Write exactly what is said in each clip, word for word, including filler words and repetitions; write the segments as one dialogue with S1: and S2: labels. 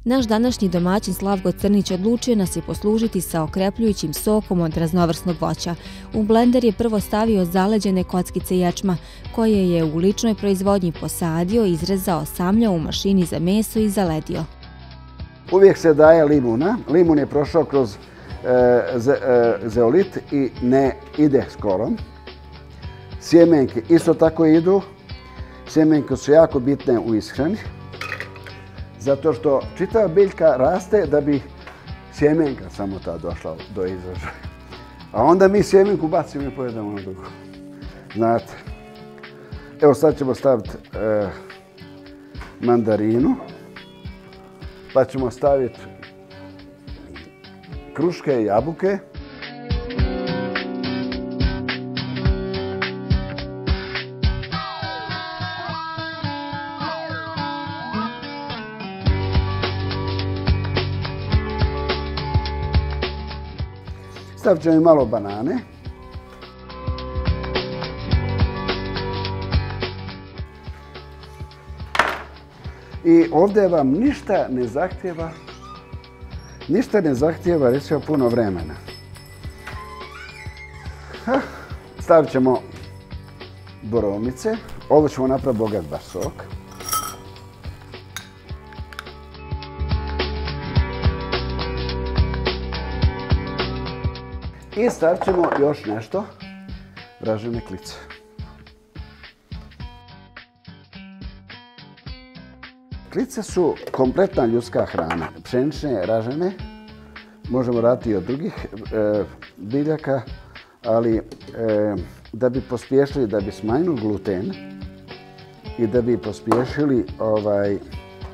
S1: Naš današnji domaćin Slavko Crnić odlučio nas je poslužiti sa okrepljujućim sokom od raznovrsnog voća. U blender je prvo stavio zaleđene kockice ječma, koje je u ličnoj proizvodnji posadio, izrezao, samljao u mašini za meso i zaledio.
S2: Uvijek se daje limuna. Limun je prošao kroz e, ze, e, zeolit i ne ide skoro. Sjemenke isto tako idu. Sjemenke su jako bitne u ishrani. Zato što čitava biljka raste da bi sjemenka samo ta došla do izražaja. A onda mi sjemenku bacimo i pojedemo na drugo. Znate. Evo sad ćemo staviti e, mandarinu. Pa ćemo staviti kruške i jabuke. Stavit ćemo i malo banane. I ovdje vam ništa ne zahtjeva, ništa ne zahtjeva recimo puno vremena. Stavit ćemo borovnice. Ovo ćemo napraviti bogat baš sok. I stavit ćemo još nešto, ražene klice. Klice su kompletna ljudska hrana. Pšenične, ražene, možemo raditi i od drugih e, biljaka, ali e, da bi pospješili, da bi smanjili gluten i da bi pospješili ovaj, e,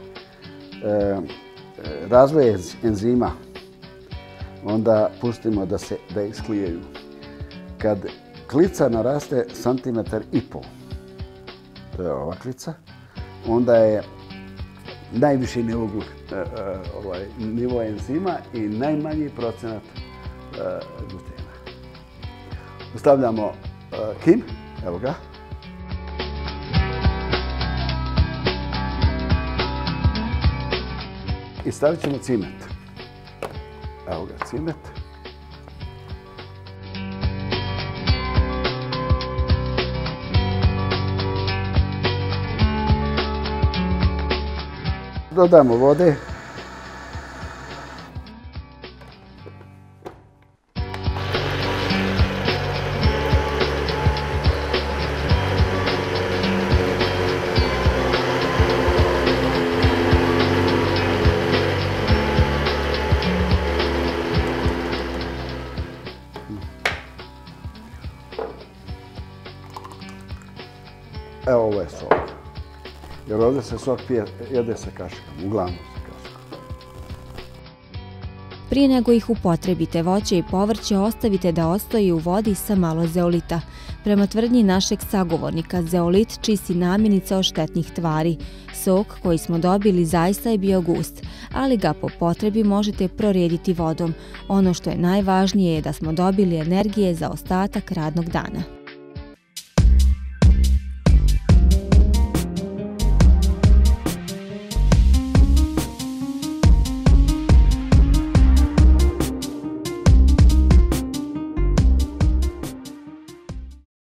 S2: razvoj enzima, onda pustimo da se da isklijaju. Kad klica naraste santimetar i pol, to je ova klica, onda je najviši nivo, ovaj, nivo enzima i najmanji procenat glutena. Stavljamo kim, evo ga. I stavit ćemo cimet. Evo ga cimet. Dodamo vode. Evo, ovo je sok. Jer ovdje se sok pije, jede sa kašikama, uglavnom sa kašikama.
S1: Prije nego ih upotrebite, voće i povrće ostavite da ostoji u vodi sa malo zeolita. Prema tvrdnji našeg sagovornika, zeolit čisti namirnice od štetnih tvari. Sok koji smo dobili zaista je bio gust, ali ga po potrebi možete prorijediti vodom. Ono što je najvažnije je da smo dobili energije za ostatak radnog dana.